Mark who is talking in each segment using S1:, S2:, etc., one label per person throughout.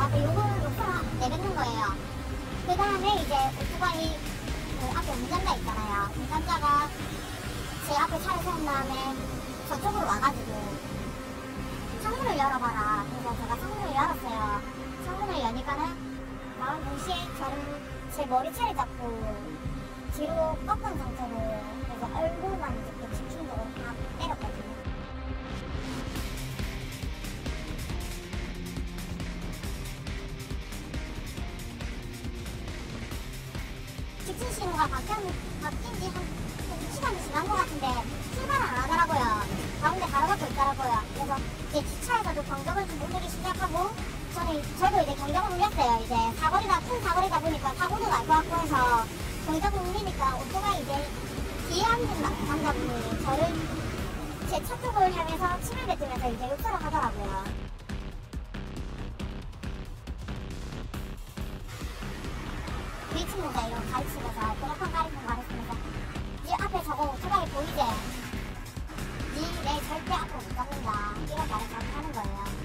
S1: 자꾸 욕설을 내뱉는 거예요. 그 다음에 이제 오토바이 그 앞에 운전자 있잖아요. 운전자가 제 앞에 차를 세운 다음에 저쪽으로 와가지고 창문을 열어봐라. 그래서 제가 창문을 열었어요. 창문을 여니까는 마음 동시에 저를 제 머리채를 잡고 뒤로 꺾은 상태로 그래서 얼굴만 이렇게 집중적으로 다 때렸거든요. 직진 신호가 바뀐 지 한 2시간이 지난 것 같은데 출발을 안 하더라고요. 가운데 가로막고 있더라고요. 그래서 이제 뒷차에서도 경적을 좀 울리기 시작하고 저도 이제 경적을 울렸어요. 이제 큰 사거리다 보니까 사고도 날 것 같고 해서 경적을 울리니까 오토바이 이제 뒤에 앉은 남자분이 저를 제 차 쪽을 향해서 침을 뱉으면서 이제 욕설을 하더라고요. 밀치는다 이런 가르치면서 번호판 가리키는 가르치면서 네 앞에 저거 오토바이 보이지? 네 절대 앞으로 못 잡는다 이런 말을 자꾸 하는 거예요.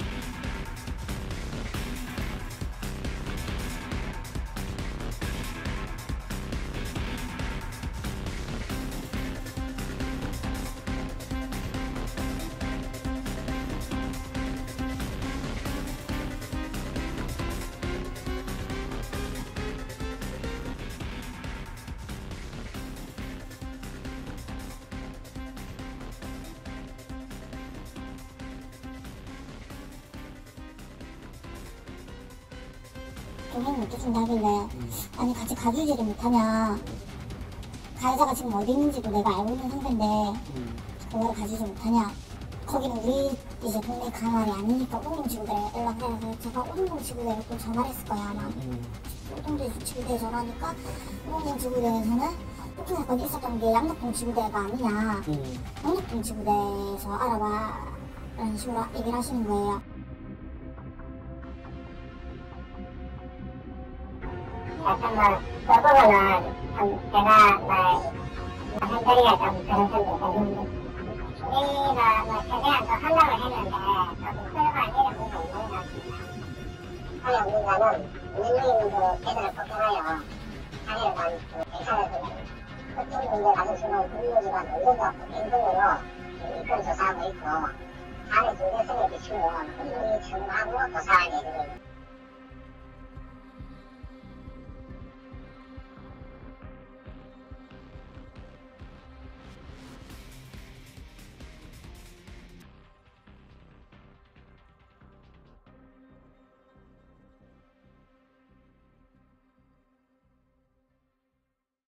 S1: 동행 못 해준다길래 아니 같이 가주지를 못하냐, 가해자가 지금 어디 있는지도 내가 알고 있는 상태인데 그거를 가주지 못하냐, 거기는 우리 이제 동네 강화이 아니니까 우동지구대에 연락해서 제가 우동지구대에 또 전화를 했을 거야 아마. 우동지구대에 전화하니까 우동지구대에서는 폭행사건이 있었던 게 양덕동지구대가 아니냐, 양덕동지구대에서 알아봐 라는 식으로 얘기를 하시는 거예요.
S2: 약간 뭐 저보고는 좀 제가 한자리가 좀 그런 편도 있는데 우리가 뭐 최대한 더 하려고 했는데 조금 소요가 안 되는 부분이 있는 것 같습니다. 사회 운전자는 운전중인 분들 폭행하여 장애를 받은 경찰에서는 특정 문제 가진 신호 금융기관 운전자 폭행 등으로 입건 조사하고 있고 다음에 중대성에 비추어 충분히 청구하고 조사할 예정입니다.